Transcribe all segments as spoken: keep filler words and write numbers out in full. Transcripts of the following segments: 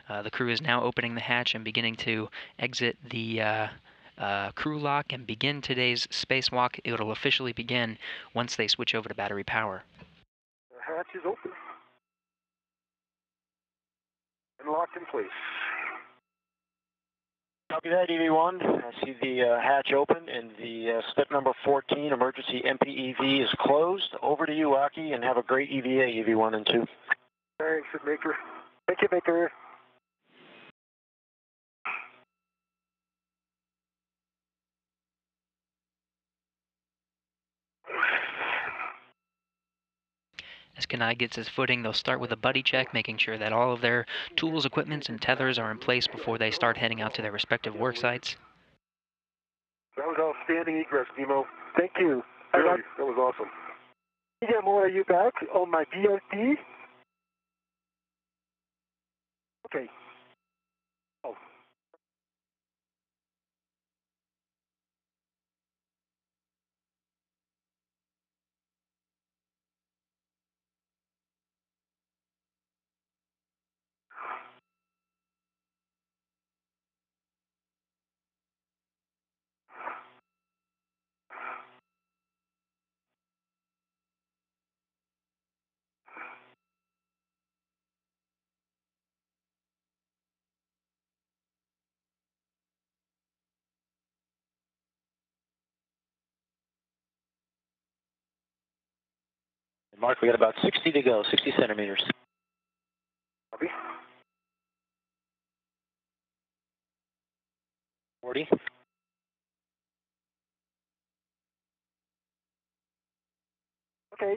Uh, the crew is now opening the hatch and beginning to exit the uh, uh, crew lock and begin today's spacewalk. It'll officially begin once they switch over to battery power. The hatch is open and locked in place. Copy that, E V one. I see the uh, hatch open and the uh, step number fourteen, emergency M P E V, is closed. Over to you, Aki, and have a great E V A, E V one and two. Thanks, Maker. Thank you, Maker. As Kanai gets his footing, they'll start with a buddy check, making sure that all of their tools, equipments, and tethers are in place before they start heading out to their respective work sites. That was outstanding egress, Nemo. Thank you. Really, that was awesome. Nemo, are you back on my B R T? Okay. Oh. Mark, we got about sixty to go, sixty centimeters. Copy. forty. Okay.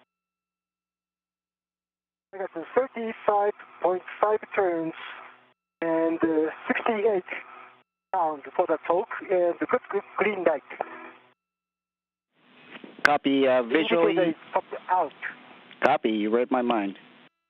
I got the thirty-five point five turns and uh, sixty-eight pounds for the torque and the good, good green light. Copy, uh, visually. Out. Copy, you read my mind.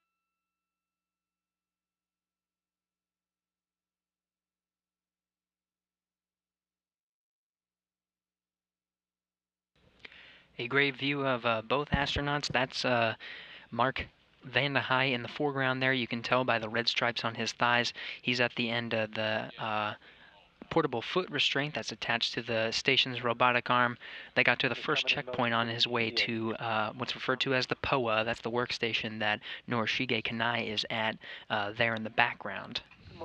A great view of uh, both astronauts. That's uh, Mark Vande Hei in the foreground there. You can tell by the red stripes on his thighs. He's at the end of the uh, portable foot restraint that's attached to the station's robotic arm. They got to the first checkpoint on his way to uh, what's referred to as the P O A. That's the workstation that Norishige Kanai is at uh, there in the background.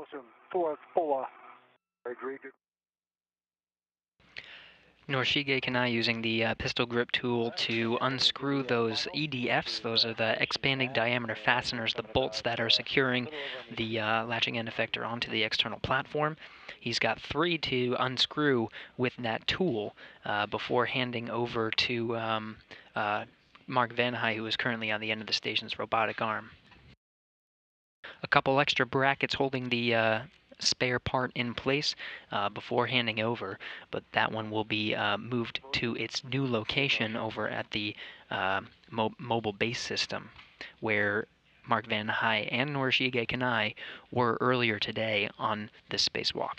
Norishige Kanai using the uh, pistol grip tool to unscrew those E D Fs. Those are the expanding diameter fasteners, the bolts that are securing the uh, latching end effector onto the external platform. He's got three to unscrew with that tool uh, before handing over to um, uh, Mark Vande Hei, who is currently on the end of the station's robotic arm. A couple extra brackets holding the uh, spare part in place uh, before handing over, but that one will be uh, moved to its new location over at the uh, mo mobile base system, where Mark Vande Hei and Norishige Kanai were earlier today on this spacewalk.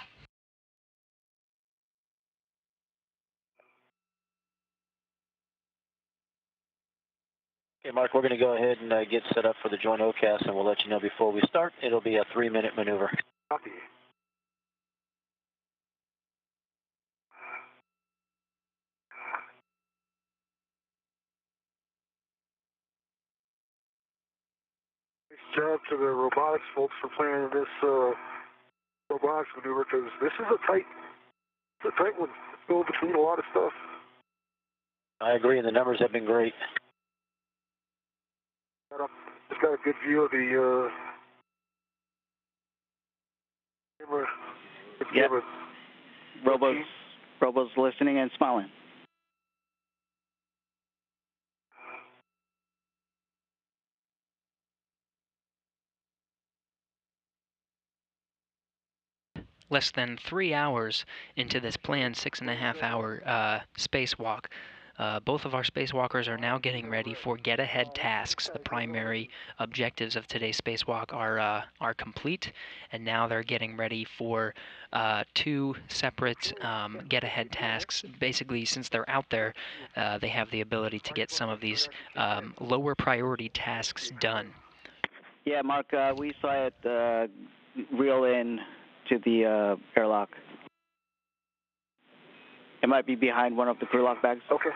Okay, Mark, we're going to go ahead and uh, get set up for the joint O C A S, and we'll let you know before we start. It'll be a three-minute maneuver. Copy. Nice job to the robotics folks for planning this uh, robotics maneuver, because this is a tight, it's a tight one. It's going between a lot of stuff. I agree, and the numbers have been great. Just got a good view of the uh, camera. Yep. Robo's, Robo's listening and smiling. Less than three hours into this planned six and a half hour uh, spacewalk. Uh, both of our spacewalkers are now getting ready for get-ahead tasks. The primary objectives of today's spacewalk are uh, are complete, and now they're getting ready for uh, two separate um, get-ahead tasks. Basically, since they're out there, uh, they have the ability to get some of these um, lower priority tasks done. Yeah, Mark, uh, we saw it uh, reel in to the uh, airlock. It might be behind one of the crew lock bags. Okay.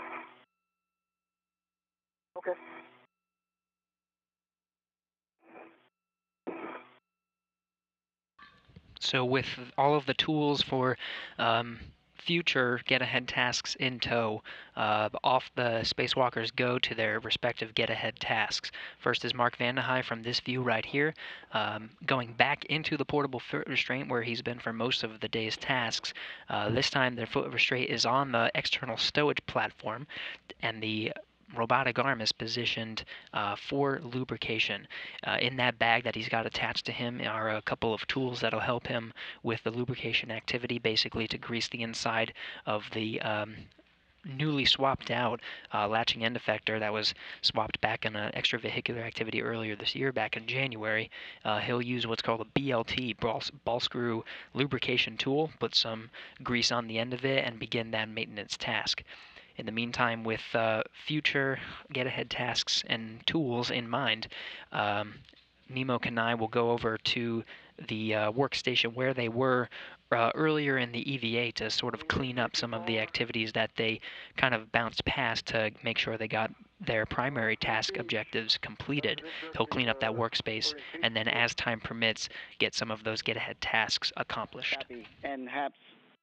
Okay. So with all of the tools for um, future get-ahead tasks in tow, uh, off the spacewalkers go to their respective get-ahead tasks. First is Mark Vande Hei from this view right here, um, going back into the portable foot restraint where he's been for most of the day's tasks. Uh, this time their foot restraint is on the external stowage platform, and the robotic arm is positioned uh, for lubrication. Uh, in that bag that he's got attached to him are a couple of tools that'll help him with the lubrication activity, basically to grease the inside of the um, newly swapped out uh, latching end effector that was swapped back in an extravehicular activity earlier this year, back in January. Uh, he'll use what's called a B L T, ball, ball screw lubrication tool, put some grease on the end of it, and begin that maintenance task. In the meantime, with uh, future get-ahead tasks and tools in mind, um, Nemo Kanai will go over to the uh, workstation where they were uh, earlier in the E V A to sort of clean up some of the activities that they kind of bounced past to make sure they got their primary task objectives completed. He'll clean up that workspace and then, as time permits, get some of those get-ahead tasks accomplished. Copy. And Haps?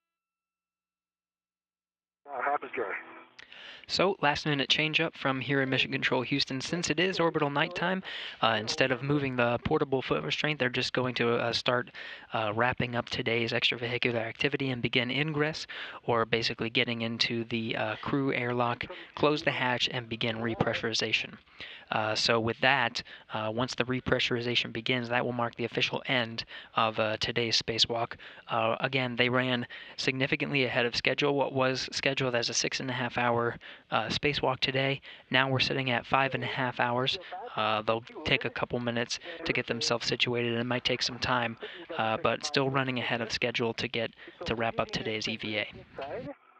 Uh, happens, Gary. So, last minute change up from here in Mission Control Houston. Since it is orbital nighttime, uh, instead of moving the portable foot restraint, they're just going to uh, start uh, wrapping up today's extravehicular activity and begin ingress, or basically getting into the uh, crew airlock, close the hatch, and begin repressurization. Uh, so with that, uh, once the repressurization begins, that will mark the official end of uh, today's spacewalk. Uh, again, they ran significantly ahead of schedule. What was scheduled as a six and a half hour uh, spacewalk today, now we're sitting at five and a half hours. Uh, they'll take a couple minutes to get themselves situated. It might take some time, uh, but still running ahead of schedule to get to wrap up today's E V A.